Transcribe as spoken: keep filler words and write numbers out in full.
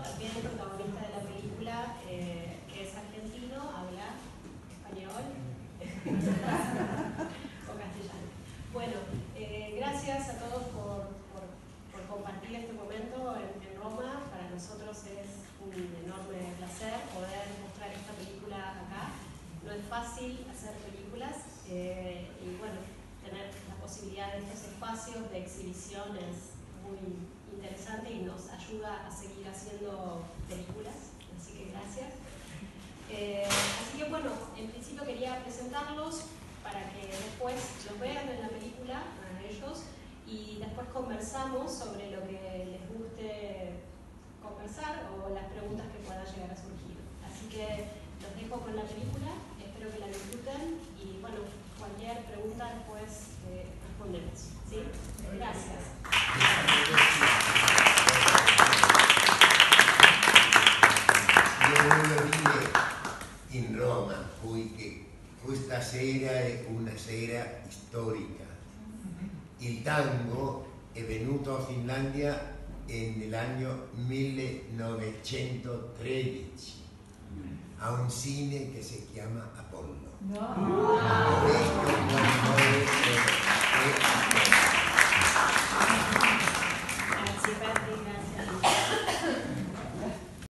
también el protagonista de la película, eh, que es argentino, habla español o castellano. Bueno, eh, gracias a todos por, por, por compartir este momento en, en Roma. Para nosotros es un enorme placer poder mostrar esta película acá. No es fácil hacer películas eh, y bueno, tener la posibilidad de estos espacios de exhibición es muy interesante y nos ayuda a seguir haciendo películas, así que gracias. Eh, así que bueno, en principio quería presentarlos para que después los vean en la película a ellos y después conversamos sobre lo que les guste conversar o las preguntas que puedan llegar a surgir. Así que los dejo con la película, espero que la disfruten y bueno, cualquier pregunta después eh, respondemos. ¿Sí? Gracias. Io voglio dire in Roma, poiché questa sera è una sera storica. Il tango è venuto a Finlandia nell'anno millenovecentotredici a un cine che si chiama Apollo. No. Questo